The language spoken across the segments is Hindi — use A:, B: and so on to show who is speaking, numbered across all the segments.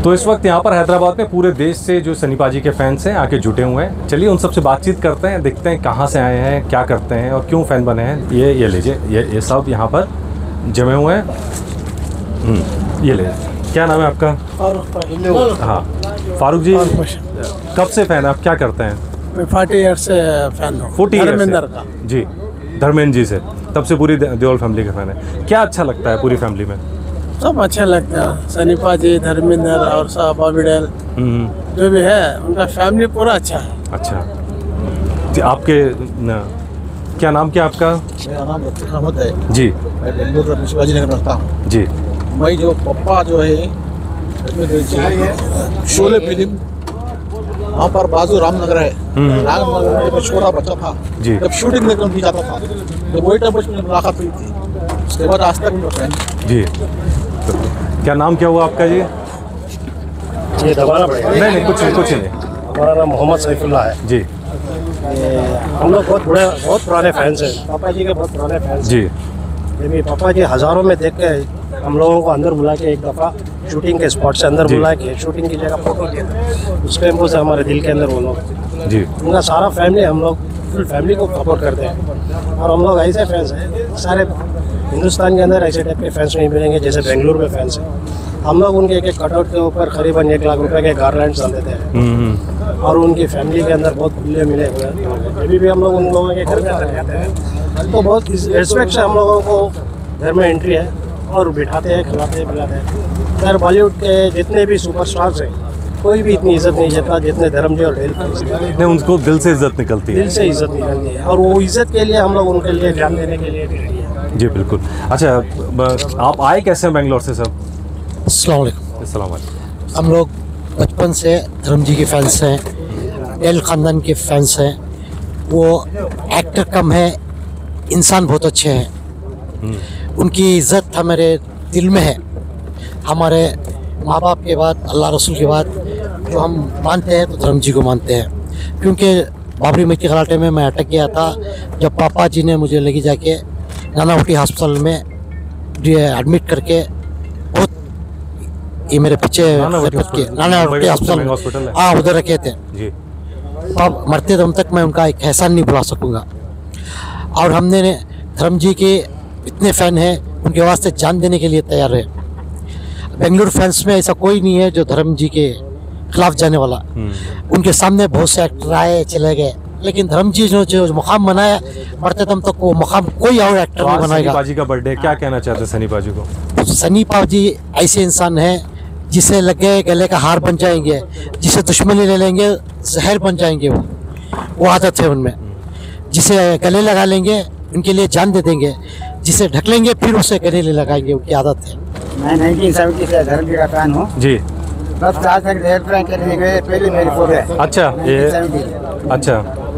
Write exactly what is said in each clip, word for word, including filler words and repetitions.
A: तो इस वक्त यहाँ पर हैदराबाद में पूरे देश से जो सनी पाजी के फैंस हैं आके जुटे हुए हैं। चलिए उन सबसे बातचीत करते हैं, देखते हैं कहाँ से आए हैं, क्या करते हैं और क्यों फ़ैन बने हैं। ये ये लीजिए, ये ये सब यहाँ पर जमे हुए हैं। ये ले, क्या नाम है आपका? हाँ फारूक जी, कब से फ़ैन आप, क्या करते हैं?
B: मैं फोर्टी ईयर से फैन हूँ।
A: फोर्टी
B: धर्मेंद्र का
A: जी, धर्मेंद्र जी से तब से पूरी देओल फैमिली का फ़ैन है। क्या अच्छा लगता है पूरी फैमिली में?
B: सब अच्छे लगते हैं, सनी पाजी, धर्मेंद्र और सब बॉबी देओल जो भी है, उनका फैमिली पूरा अच्छा है।
A: अच्छा जी, आपके न, क्या नाम क्या आपका?
C: मेरा नाम अहमद है
A: जी।
C: मैं बेंगलुरु में शिवाजी नगर रहता हूँ
A: जी।
C: मैं जो पप्पा जो है शोले फिल्म वहाँ पर बाजू रामनगर है, रामनगर में जब छोटा बच्चा था
A: जी,
C: जब शूटिंग देखने भी जाता था तो वही टाइम पर मुलाकात हुई थी। उसके बाद आज तक फ्रेंड
A: जी। तो क्या नाम क्या हुआ आपका जी?
D: ये दबाना पड़ेगा।
A: नहीं नहीं कुछ नहीं, कुछ नहीं।
D: हमारा नाम मोहम्मद सैफुल्ला है
A: जी।
D: हम लोग बहुत बड़े बहुत पुराने फैंस हैं, पापा जी के बहुत पुराने फैंस
A: जी।
D: हैं। पापा जी हज़ारों में देख के हम लोगों को अंदर बुला के एक दफ़ा शूटिंग के स्पॉट से अंदर बुला के शूटिंग की जगह फोटो लिए थे। उस टेम्पो से हमारे दिल के अंदर वो लोग
A: जी,
D: उनका सारा फैमिली, हम लोग फुल फैमिली को सपोर्ट करते हैं। और हम लोग ऐसे फैंस हैं, सारे हिंदुस्तान के अंदर ऐसे टाइप के फैंस नहीं मिलेंगे जैसे बेंगलुरु में फैंस हैं। हम लोग उनके एक एक कटआउट के ऊपर करीबन एक लाख रुपए के गारलैंड्स देते हैं और उनकी फैमिली के अंदर बहुत खुले मिले हुए हैं। अभी भी हम लोग उन लोगों के घर में चले जाते हैं तो बहुत रिस्पेक्ट से हम लोगों को घर में एंट्री है और बिठाते हैं, खिलाते हैं, पिलाते हैं। खैर बॉलीवुड के जितने भी सुपरस्टार्स हैं कोई भी इतनी इज्जत नहीं देता जितने धर्म जी और डेल
A: नहीं, उनको दिल से इज्जत निकलती है।
D: दिल से इज्जत निकलती है और वो इज्जत के लिए हम लोग उनके लिए जान देने के लिए रेडी हैं।
A: जी बिल्कुल। अच्छा, ब- आप आए कैसे हैं बेंगलोर से सब?
E: अस्सलाम वालेकुम।
A: अस्सलाम वालेकुम।
E: हम लोग बचपन से धर्म जी के फैंस हैं, डेल ख़ानदान के फैंस हैं। वो एक्टर कम है, इंसान बहुत अच्छे हैं। उनकी इज़्ज़त हमारे दिल में है। हमारे माँ बाप के बाद, अल्लाह रसूल के बाद जो हम मानते हैं तो धर्म जी को मानते हैं। क्योंकि बाबरी मस्जिद घराटे में मैं अटक गया था जब पापा जी ने मुझे लेके जाके नानावटी हॉस्पिटल में एडमिट करके, बहुत ये मेरे पीछे नानावटी हॉस्पिटल, हाँ उधर रखे थे
A: जी।
E: अब मरते दम तक मैं उनका एक एहसान नहीं भुला सकूँगा। और हमने धर्म जी के इतने फ़ैन हैं, उनके वास्ते जान देने के लिए तैयार है। बेंगलुरु फैंस में ऐसा कोई नहीं है जो धर्म जी के खिलाफ जाने वाला। उनके सामने बहुत से एक्टर आए चले गए, लेकिन धर्म जी जो जो मुकाम बनाया मरते दम तक वो मुकाम कोई और एक्टर नहीं बनाएगा।
A: सनी पाजी का बर्थडे, क्या कहना चाहते हैं सनी पाजी को?
E: सनी पाजी ऐसे इंसान हैं जिसे लगे गले का हार बन जाएंगे, जिसे दुश्मनी ले लेंगे जहर बन जाएंगे। वो वो आदत है उनमें। जिसे गले लगा लेंगे उनके लिए जान दे देंगे, जिसे ढक लेंगे फिर उसे गले लगाएंगे, उनकी आदत है।
F: मैं नाइनटीन सेवेंटी से धर्म जी का फैन हूँ
A: जी।
F: बस आज तक रेड फ्रैंक के लिए गए, पहले मेरी फोटो है।
A: अच्छा ये अच्छा,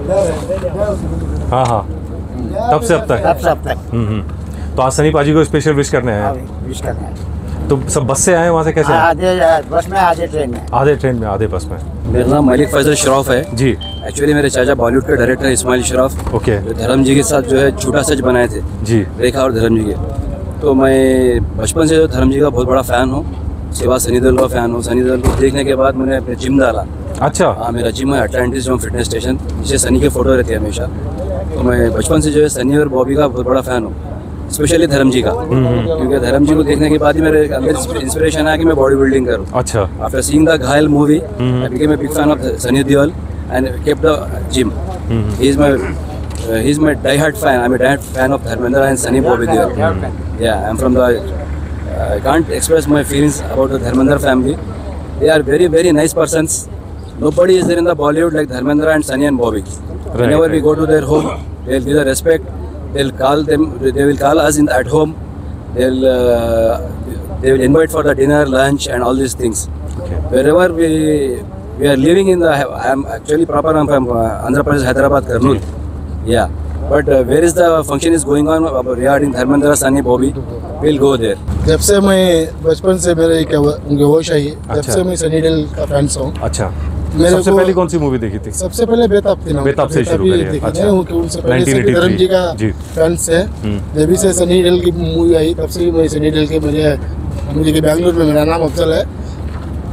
A: हाँ हाँ, तब से अब तक
F: तब से अब तक
A: हम्म हम्म। तो आज सनी पाजी को स्पेशल विश करने आए हैं।
F: विश करना है।
A: तो सब बस से आए, वहाँ से कैसे आए?
F: आधे बस में, आधे ट्रेन में।
A: आधे ट्रेन में, आधे बस में।
G: मेरा नाम मलिक फैजल शरफ है
A: जी।
G: एक्चुअली मेरे चाचा बॉलीवुड के डायरेक्टर इस्माइल शरफ,
A: ओके।
G: जो धर्म जी के साथ जो है झूठा सच बनाए थे
A: जी।
G: रेखा और धर्म जी के। तो मैं बचपन से जो धर्म जी का बहुत बड़ा फ़ैन हूँ, सिवा सनी देओल का फ़ैन हूँ। सनी देओल को देखने के बाद मैंने अपने जिम डाला।
A: अच्छा।
G: हाँ, मेरा जिम है अटलांटिस जो फिटनेस स्टेशन, जिसे सनी के फ़ोटो रहती है हमेशा। तो मैं बचपन से जो है सनी और बॉबी का बहुत बड़ा फ़ैन हूँ, स्पेशली धर्म जी का। क्योंकि धर्म जी को देखने के बाद ही मेरे अंदर इंस्पिरेशन आया कि मैं बॉडी बिल्डिंग करूँ।
A: अच्छा।
G: After seeing the Ghayal movie I became a big fan of Sunny Deol and kept the gym. Mm-hmm. He is my uh, he is my die-hard fan. I'm a die-hard fan of Dharmendra and Sunny Bobby Deol. Mm-hmm. Yeah, I'm from the. Uh, I can't express my feelings about the Dharmendra family. They are very very nice persons. Nobody is there in the Bollywood like Dharmendra and Sunny and Bobby. Right, Whenever right. we go to their home, they'll give the respect. They'll call them. They will call us in at home. They'll uh, they will invite for the dinner, lunch, and all these things. Okay. Wherever we. We are living in the. I am actually proper. I'm from uh, Andhra Pradesh, Hyderabad, Kurnool. Yeah, but uh, where is the function is going on regarding Dharmendra, Sunny, Bobby? We'll go there.
C: जब से मैं बचपन से मेरे एक उनके होश आई, जब से मैं सनी देओल का फैन हूँ।
A: अच्छा। सबसे पहले कौन सी मूवी देखी थी?
C: सबसे पहले बेताब थी ना।
A: बेताब से शुरू करिए। अच्छा।
C: उनसे पहले से धर्म जी का फैन है। जब भी से सनी देओल की मूवी आई तब से मैं सनी देओल के मुझे मुझे के बेंगलुरु में मेरा नाम अफजल है।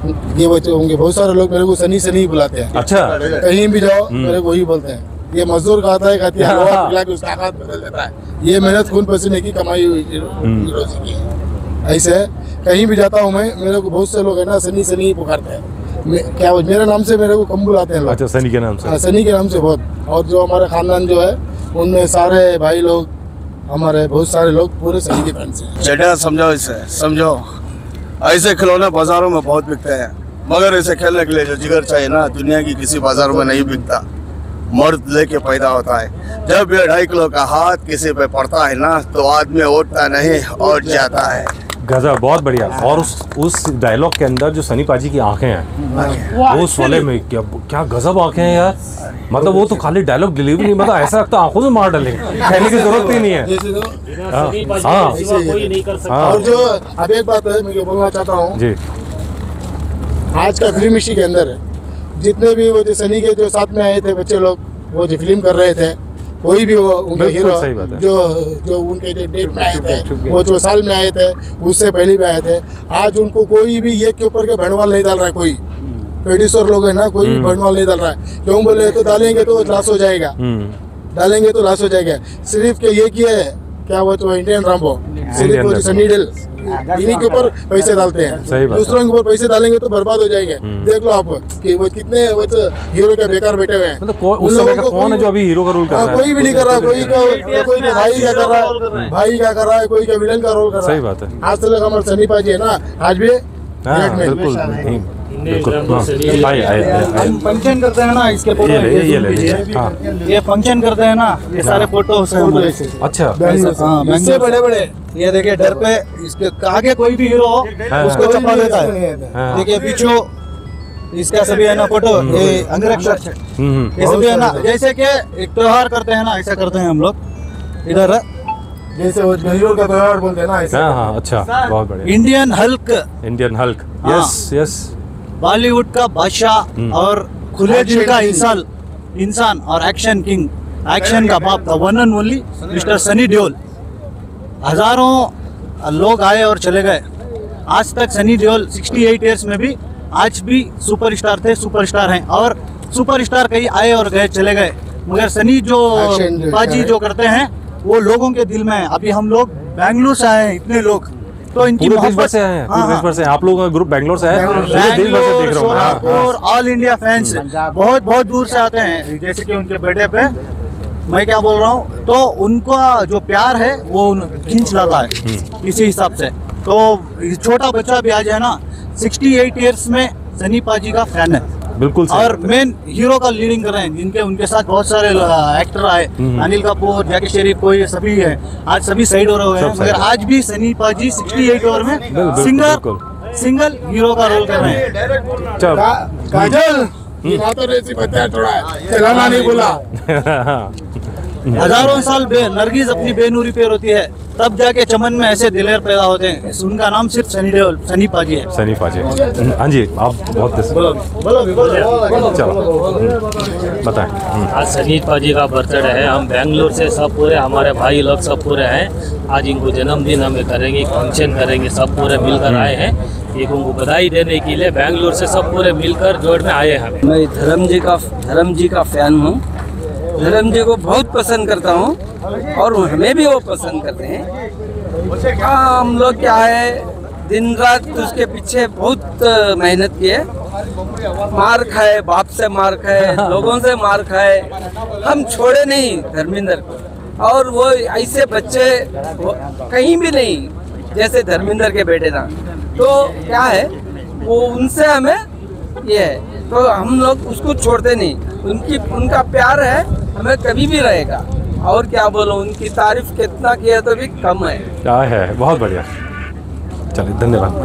B: ये बच्चे होंगे। बहुत सारे लोग मेरे को सनी सनी बुलाते हैं।
A: अच्छा।
B: कहीं भी जाओ मेरे को वही बोलते हैं, ये मजदूर खाता है खाती है लोहा पिला के उसका हाथ बदल देता है। ये मेहनत खून पसीने की कमाई हुई रोजी की है। ऐसे कहीं भी जाता हूँ मैं, मेरे को बहुत से लोग है ना सनी सनी पुकारते हैं। मे- क्या मेरे नाम से मेरे को कम बुलाते हैं लोग।
A: अच्छा, सनी के नाम से।
B: हाँ, सनी के नाम से बहुत। और जो हमारे खानदान जो है उनमें सारे भाई लोग, हमारे बहुत सारे लोग पूरे सनी के फैंस हैं।
H: चटा समझो इसे, समझो ऐसे खिलौने बाजारों में बहुत बिकते हैं, मगर इसे खेलने के लिए जो जिगर चाहिए ना, दुनिया की किसी बाजार में नहीं बिकता। मर्द लेके पैदा होता है। जब ये ढाई किलो का हाथ किसी पे पड़ता है ना, तो आदमी उठता नहीं और जाता है।
A: गजब, बहुत बढ़िया। और उस उस डायलॉग के अंदर जो सनी पाजी की आंखें हैं, वो उस वाले में क्या क्या गजब आंखें हैं यार। मतलब वो तो खाली डायलॉग डिलीवरी नहीं, मतलब ऐसा लगता है आंखों से मार डालेंगे, कहने की जरूरत ही नहीं है। हाँ, हाँ।
B: और जो अब एक बात है मैं बोलना चाहता हूँ
A: जी,
B: आज का फिल्म इंडस्ट्री के अंदर जितने भी वो जो सनी के जो साथ में आए थे बच्चे लोग, वो जो फिल्म कर रहे थे, कोई भी वो उनके
A: बिल्कुल
B: हीरो
A: सही बात है।
B: जो जो उनके जो डेट में आए थे, वो जो साल में आए थे, उससे पहले भी आए थे, आज उनको कोई भी एक के ऊपर के भंडवाल नहीं डाल रहा है। कोई प्रोड्यूसर लोग है ना, कोई भी भंडवाल नहीं डाल रहा है। क्यों बोले तो डालेंगे तो लॉस हो जाएगा, डालेंगे तो लॉस हो जाएगा। सिर्फ के ये किया है क्या, वो तो इंडियन रामबो, सिर्फ वो जो सनी डेल इन्हीं के ऊपर पैसे डालते हैं।
A: सही बात है।
B: दूसरों के ऊपर पैसे डालेंगे तो बर्बाद हो जाएंगे। देख लो आप कि वो कितने वो तो हीरो के बेकार बैठे हुए हैं।
A: मतलब कौ-
B: उन
A: उस समय
B: लोगों
A: का
B: को
A: कौन है
B: कोई-
A: जो अभी हीरो का रोल कर
B: हाँ,
A: रहा है?
B: कोई भी नहीं कर रहा। कोई का कोई का भाई क्या कर रहा है, भाई क्या कर रहा है, कोई का विलन का रोल कर रहा है।
A: सही बात है।
B: आज तक हमारे सनी पाजी है ना, आज भी
A: हाँ,
B: विराट में।
A: बिल्कुल नहीं, बिल्कुल। हाँ, आइए, आइए, आइए, आइए।
D: हम फंक्शन करते हैं ना, इसके फोटो
A: ये ले, ये ले लीजिए। हाँ,
D: ये फंक्शन करते हैं ना, ये सारे फोटो है हमारे।
A: अच्छा।
D: हाँ, इससे बड़े बड़े ये देखिए डर पे इसके आगे कोई भी हीरो हो
A: हाँ,
D: उसको
B: कोई
D: चपा
B: भी
D: देता
B: ऐसे नहीं
D: है।
B: है।
A: हाँ।
D: देखिए पीछे इसका सभी है ना फोटो, ये अंगरक्षक,
A: हम्म, हम्म।
D: ये सभी है ना, जैसे कि एक त्योहार करते हैं ना, ऐसा करते हैं हम लोग इधर।
B: जैसे वो हीरो का त्योहार बोलते हैं ना, ऐसे।
A: हाँ, हाँ, अच्छा, बहुत बढ़िया।
D: इंडियन हल्क,
A: इंडियन हल्क,
D: हाँ।
A: Yes yes.
D: बॉलीवुड का बादशाह और खुले दिल का इंसान इंसान और एक्शन किंग, एक्शन का बाप, the one and only mister Sunny Deol. हजारों लोग आए और चले गए, आज तक सनी देओल अड़सठ इयर्स में भी आज भी सुपरस्टार थे, सुपरस्टार हैं। और सुपरस्टार कई आए और गए, चले गए, मगर सनी जो
B: Action जो
D: बाजी
B: है।
D: जो करते हैं वो लोगों के दिल में है। अभी हम लोग बैंगलोर से आए हैं, इतने लोग, तो इनकी
A: पूरे देश भर
D: मोहब्बत
A: से आए हैं,
D: हाँ,
A: पूरे देश भर से। आप लोगों का ग्रुप बैंगलोर से है, पूरे देश भर से
D: बैंगलोर,
A: देख रहा हूँ मैं। हाँ,
D: सोलापुर, ऑल इंडिया फैंस बहुत बहुत दूर से आते हैं। जैसे कि उनके बर्थडे पे मैं क्या बोल रहा हूँ, तो उनका जो प्यार है वो उन- खींच लाता है इसी हिसाब से। तो ये छोटा बच्चा भी आज है ना, अड़सठ इयर्स में सनी पाजी का फैन है,
A: बिल्कुल सही।
D: और मेन हीरो का लीडिंग कर रहे हैं, जिनके उनके साथ बहुत सारे एक्टर आए, अनिल कपूर, जैकी श्रॉफ, कोई सभी है, आज सभी साइड हो रहे हैं,
A: सब
D: मगर
A: side।
D: आज भी सनी पाजी अड़सठ ओवर में
A: बिल्कुल,
D: सिंगर
A: बिल्कुल।
D: सिंगल हीरो का रोल कर रहे हैं।
A: चल।
B: का- काजल ये तो रेसी बच्चा थोड़ा है, चलाना नहीं बोला।
D: हजारों साल बे नरगिस अपनी बेनूरी पे रोती है, तब जाके चमन में ऐसे दिलेर पैदा होते हैं। उनका नाम सिर्फ सनी देओल, सनी पाजी है।
A: सनी पाजी। हाँ जी, आप बहुत दिस- चलो बताएं। हम्म,
I: आज सनी पाजी का बर्थडे है, हम बेंगलोर से सब पूरे हमारे भाई लोग सब पूरे हैं। आज इनको जन्मदिन हमें करेंगे, फंक्शन करेंगे, सब पूरे मिलकर आए हैं। एक उनको बधाई देने के लिए बेंगलोर से सब पूरे मिलकर जोड़ में आए हैं।
G: मैं धर्म जी का धर्म जी का फैन हूँ, धर्म जी को बहुत पसंद करता हूँ और हमें भी वो पसंद करते हैं। हाँ, हम लोग क्या है, दिन रात उसके पीछे बहुत अ, मेहनत की है, मार खाए, बाप से मार खाए, लोगों से मार खाए, हम छोड़े नहीं धर्मेंद्र को। और वो ऐसे बच्चे वो कहीं भी नहीं जैसे धर्मेंद्र के बेटे ना, तो क्या है वो उनसे हमें ये है, तो हम लोग उसको छोड़ते नहीं। उनकी उनका प्यार है, हमें कभी भी रहेगा। और क्या बोलो, उनकी तारीफ कितना किया तो भी कम है।
A: क्या है, बहुत बढ़िया। चलिए, धन्यवाद।